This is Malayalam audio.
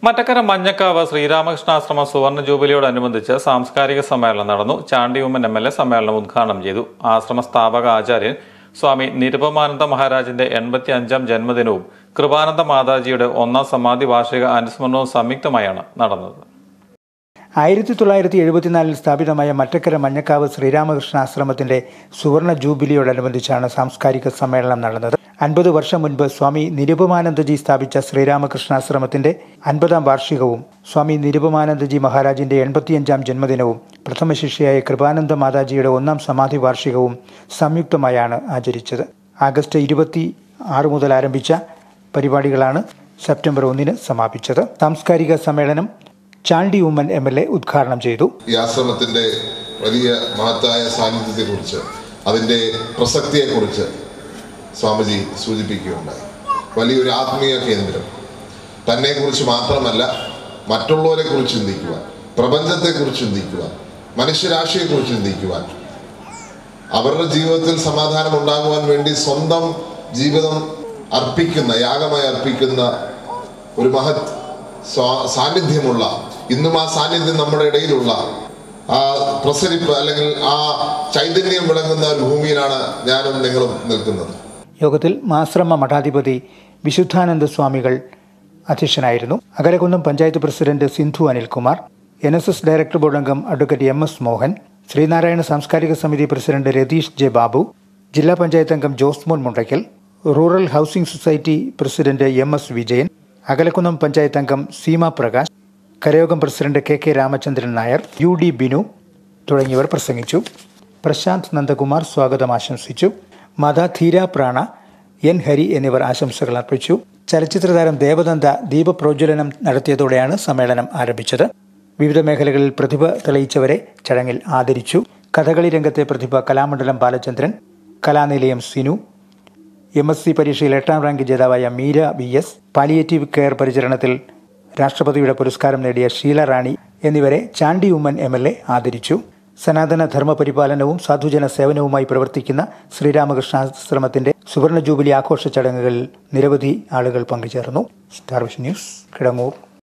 മറ്റക്കര മഞ്ഞക്കാവ് ശ്രീരാമകൃഷ്ണാശ്രമ സുവർണ ജൂബിലിയോടനുബന്ധിച്ച് സാംസ്കാരിക സമ്മേളനം നടന്നു. ചാണ്ടി ഉമ്മൻ MLA സമ്മേളനം ഉദ്ഘാടനം ചെയ്തു. ആശ്രമ സ്ഥാപക ആചാര്യൻ സ്വാമി നിരുപമാനന്ദ മഹാരാജിന്റെ 85ാം ജന്മദിനവും കൃപാനന്ദ മാതാജിയുടെ 1ാം സമാധി വാർഷിക അനുസ്മരണവും സംയുക്തമായാണ് നടന്നത്. 1974 സ്ഥാപിതമായ മറ്റക്കര മഞ്ഞക്കാവ് ശ്രീരാമകൃഷ്ണാശ്രമത്തിന്റെ സുവർണ ജൂബിലിയോടനുബന്ധിച്ചാണ് സാംസ്കാരിക സമ്മേളനം നടന്നത്. 50 വർഷം മുൻപ് സ്വാമി നിരുപമാനന്ദജി സ്ഥാപിച്ച ശ്രീരാമകൃഷ്ണാശ്രമത്തിന്റെ 50ാം വാർഷികവും സ്വാമി നിരുപമാനന്ദജി മഹാരാജിന്റെ 85ാം ജന്മദിനവും പ്രഥമ ശിഷ്യയായ കൃപാനന്ദ മാതാജിയുടെ 1ാം സമാധി വാർഷികവും സംയുക്തമായാണ് ആചരിച്ചത്. ആഗസ്റ്റ് 26 മുതൽ ആരംഭിച്ച പരിപാടികളാണ് സെപ്റ്റംബർ 1 സമാപിച്ചത്. സാംസ്കാരിക സമ്മേളനം ചാണ്ടി ഉമ്മൻ MLA ഉദ്ഘാടനം ചെയ്തു. ഈ ആശ്രമത്തിന്റെ വലിയ മഹത്തായ സാന്നിധ്യത്തെക്കുറിച്ച്, അതിന്റെ പ്രസക്തിയെക്കുറിച്ച് സ്വാമിജി സൂചിപ്പിക്കുകയുണ്ടായി. വലിയൊരു ആത്മീയ കേന്ദ്രം, തന്നെക്കുറിച്ച് മാത്രമല്ല മറ്റുള്ളവരെ കുറിച്ച് ചിന്തിക്കുവാൻ, പ്രപഞ്ചത്തെക്കുറിച്ച് ചിന്തിക്കുവാൻ, മനുഷ്യരാശിയെക്കുറിച്ച് ചിന്തിക്കുവാൻ, അവരുടെ ജീവിതത്തിൽ സമാധാനം ഉണ്ടാകുവാൻ വേണ്ടി സ്വന്തം ജീവിതം അർപ്പിക്കുന്ന, യാഗമായി അർപ്പിക്കുന്ന ഒരു മഹത് സാന്നിധ്യമുള്ള, ഇന്നും ആ സാന്നിധ്യം നമ്മുടെ ഇടയിലുള്ള ആ പ്രസരിപ്പ് അല്ലെങ്കിൽ ആ ചൈതന്യം വിളങ്ങുന്ന ഒരു ഭൂമിയിലാണ് ഞാനും നിങ്ങളും നിൽക്കുന്നത്. യോഗത്തിൽ മാശ്രമ മഠാധിപതി വിശുദ്ധാനന്ദ സ്വാമികൾ അധ്യക്ഷനായിരുന്നു. Akalakunnam panchayat president Sindhu Anilkumar, NSS director board അംഗം അഡ്വക്കേറ്റ് MS മോഹൻ, ശ്രീനാരായണ സാംസ്കാരിക സമിതി പ്രസിഡന്റ് രതീഷ് J ബാബു, ജില്ലാ പഞ്ചായത്ത് അംഗം Josemon Mundakkal, rural housing society president MS Vijayan, Akalakunnam panchayat അംഗം സീമ പ്രകാശ്, കരയോഗം president KK Ramachandran Nair, UD Binu തുടങ്ങിയവർ പ്രസംഗിച്ചു. പ്രശാന്ത് നന്ദകുമാർ സ്വാഗതം ആശംസിച്ചു. മത ധീര പ്രാണ N ഹരി എന്നിവർ ആശംസകൾ അർപ്പിച്ചു. ചലച്ചിത്രതാരം ദേവനന്ദ ദീപപ്രോജ്വലനം നടത്തിയതോടെയാണ് സമ്മേളനം ആരംഭിച്ചത്. വിവിധ മേഖലകളിൽ പ്രതിഭ തെളിയിച്ചവരെ ചടങ്ങിൽ ആദരിച്ചു. കഥകളി രംഗത്തെ പ്രതിഭ കലാമണ്ഡലം ബാലചന്ദ്രൻ, കലാനിലയം സിനു, MSc പരീക്ഷയിൽ 8ാം റാങ്ക് ജേതാവായ മീര VS, പാലിയേറ്റീവ് കെയർ പരിചരണത്തിൽ രാഷ്ട്രപതിയുടെ പുരസ്കാരം നേടിയ ഷീല റാണി എന്നിവരെ ചാണ്ടി ഉമ്മൻ MLA ആദരിച്ചു. സനാതന ധർമ്മ പരിപാലനവും സാധുജന സേവനവുമായി പ്രവർത്തിക്കുന്ന ശ്രീരാമകൃഷ്ണാശ്രമത്തിന്റെ സുവർണ ജൂബിലി ആഘോഷ ചടങ്ങുകളിൽ നിരവധി ആളുകൾ പങ്കുചേർന്നു. Star Vision News, Kidangoor.